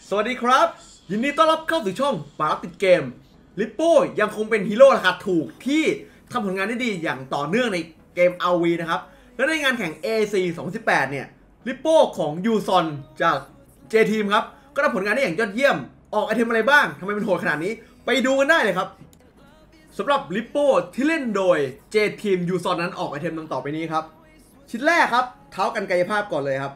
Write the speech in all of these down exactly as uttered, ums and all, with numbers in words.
สวัสดีครับยินดีต้อนรับเข้าสู่ช่องปารับติดเกมลิปโป้ยังคงเป็นฮีโร่ราคาถูกที่ทำผลงานได้ดีอย่างต่อเนื่องในเกม อาร์ วี นะครับและในงานแข่ง เอ ซี สองพันสิบแปดเนี่ยลิปโป้ของยูซอนจาก J Team ครับก็ทำผลงานได้อย่างยอดเยี่ยมออกไอเทมอะไรบ้างทำไมมันโหดขนาดนี้ไปดูกันได้เลยครับสำหรับลิปโป้ที่เล่นโดย J Team ยูซอนนั้นออกไอเทมดังต่อไปนี้ครับชิ้นแรกครับเท้ากันกายภาพก่อนเลยครับ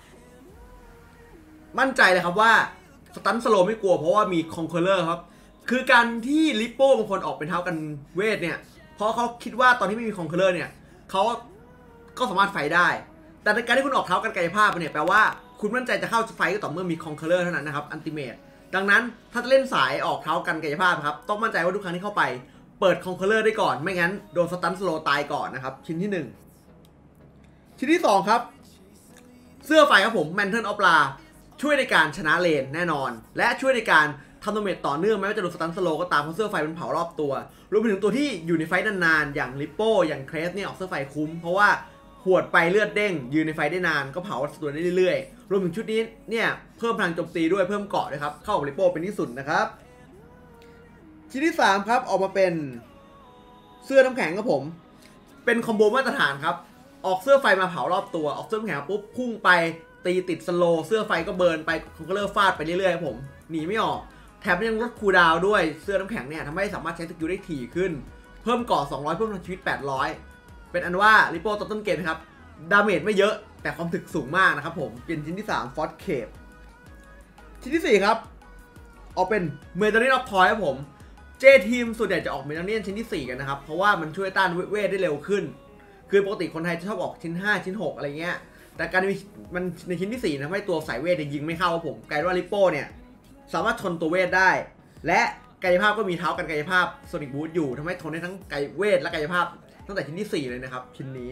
มั่นใจเลยครับว่าสตันสโลไม่กลัวเพราะว่ามีคอนเคอร์เลอร์ครับคือการที่ลิปโป้บางคนออกเป็นเท้ากันเวทเนี่ยเพราะเขาคิดว่าตอนที่ไม่มีคอนเคอร์เลอร์เนี่ยเขาก็สามารถไฟได้แต่ในการที่คุณออกเท้ากันกายภาพเนี่ยแปลว่าคุณมั่นใจจะเข้าไฟก็ต่อเมื่อมีคอนเคอร์เลอร์เท่านั้นนะครับอันติเมตดังนั้นถ้าจะเล่นสายออกเท้ากันกายภาพครับต้องมั่นใจว่าทุกครั้งที่เข้าไปเปิดคอนเคอร์เลอร์ได้ก่อนไม่งั้นโดนสตันสโลตายก่อนนะครับชิ้นที่หนึ่งชิ้นที่สองครับเสื้อไฟครับผมแมนเทิลออฟลาช่วยในการชนะเลนแน่นอนและช่วยในการทำดาเมจต่อเนื่องแม้ว่าจะโดนสตันสโลก็ตามเพราะเสื้อไฟมันเผารอบตัวรวมไปถึงตัวที่อยู่ในไฟนานๆอย่างลิปโป้อย่างเครสเนี่ยออกเสื้อไฟคุ้มเพราะว่าหวดไปเลือดเด้งยืนในไฟได้นานก็เผาตัวได้เรื่อยๆรวมถึงชุดนี้เนี่ยเพิ่มพลังโจมตีด้วยเพิ่มเกาะด้วยครับเข้ากับลิปโป้เป็นที่สุดนะครับชิ้นที่สามครับออกมาเป็นเสื้อน้ำแข็งครับผมเป็นคอมโบมาตรฐานครับออกเสื้อไฟมาเผารอบตัวออกเสื้อน้ำแข็งปุ๊บพุ่งไปตีติดสโลเสื้อไฟก็เบิร์นไปคอนเคอร์เลอร์ฟาดไปเรื่อยๆครับผมหนีไม่ออกแถมยังลดคูลดาวน์ด้วยเสื้อน้ำแข็งเนี่ยทำให้สามารถใช้สกิลได้ถี่ขึ้นเพิ่มเกาะสองร้อยเพิ่มพลังชีวิตแปดร้อยเป็นอันว่าลิปโป้ต้นเกมนะครับดาเมจไม่เยอะแต่ความถึกสูงมากนะครับผมเป็นชิ้นที่สามฟอสเคปชิ้นที่สี่ครับออกเป็นเมทัลเนียนออฟทอยครับผมเจทีมส่วนใหญ่จะออกเมทัลเนียนชิ้นที่สี่กันนะครับเพราะว่ามันช่วยต้านเวทได้เร็วขึ้นคือปกติคนไทยจะชอบออกชิ้นห้าชิ้นหกอะไรเงี้ยแต่การมีมันในชิ้นที่สี่นะให้ตัวสายเวทยิงไม่เข้าครับผมกลายว่าลิปโป้เนี่ยสามารถทนตัวเวทได้และกายภาพก็มีเท้ากันกายภาพโซนิกบูทอยู่ทำให้ทนได้ทั้งกายเวทและกายภาพตั้งแต่ชิ้นที่สี่เลยนะครับชิ้นนี้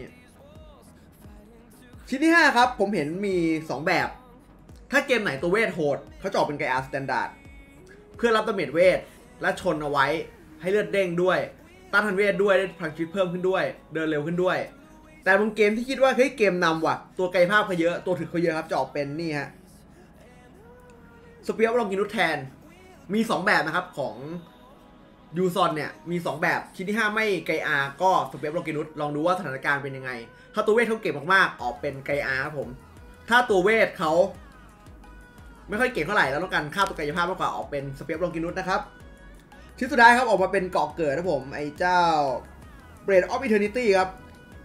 ชิ้นที่ห้าครับผมเห็นมีสองแบบถ้าเกมไหนตัวเวทโหดเขาจะออกเป็นไกอาร์สแตนดาร์ดเพื่อรับดาเมจเวทและชนเอาไว้ให้เลือดเด้งด้วยต้านทานเวทด้วยได้พลังชีวิตเพิ่มขึ้นด้วยเดินเร็วขึ้นด้วยแต่บางเกมที่คิดว่าเฮ้ยเกมนำว่ะตัวกายภาพเขาเยอะตัวถึกเขาเยอะครับจะออกเป็นนี่ฮะสเปียร์ลองกินุสแทนมีสองแบบนะครับของยูซอนเนี่ยมีสองแบบชิ้นที่ห้าไม่ไกอาร์ก็สเปียร์ลองกินุสลองดูว่าสถานการณ์เป็นยังไงถ้าตัวเวทเขาเก่งมากๆออกเป็นไกอาร์ครับผมถ้าตัวเวทเขาไม่ค่อยเก่งเท่าไหร่แล้วต้องการฆ่าตัวกายภาพมากกว่าออกเป็นสเปียร์ลองกินุสนะครับชิ้นสุดท้ายครับออกมาเป็นเกาะเกิดนะผมไอ้เจ้าเบรดออฟอิเทอร์นิตี้ครับ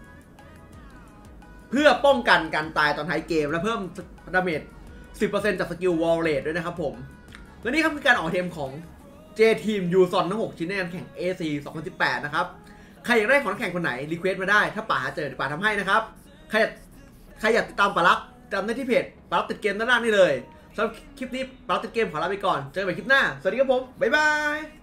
เพื่อป้องกันการตายตอนท้ายเกมและเพิ่มดาเมจ สิบเปอร์เซ็นต์ จากสกิลวอลเลตด้วยนะครับผมและนี่ครับคือการออกเทมของ J Team ยูซอนทั้งหกชิ้นในการแข่ง เอ ซี สองพันสิบแปดนะครับใครอยากได้ของแข่งคนไหนรีเควสต์มาได้ถ้าป่าเจอเดี๋ยวป่าทำให้นะครับใครอยากใครอยากติดตามป่ารักจำได้ที่เพจป่ารักติดเกมด้านล่างนี่เลยสำหรับคลิปนี้ป่ารักติดเกมขอลาไปก่อนเจอกันใหม่คลิปหน้าสวัสดีครับผมบ๊ายบาย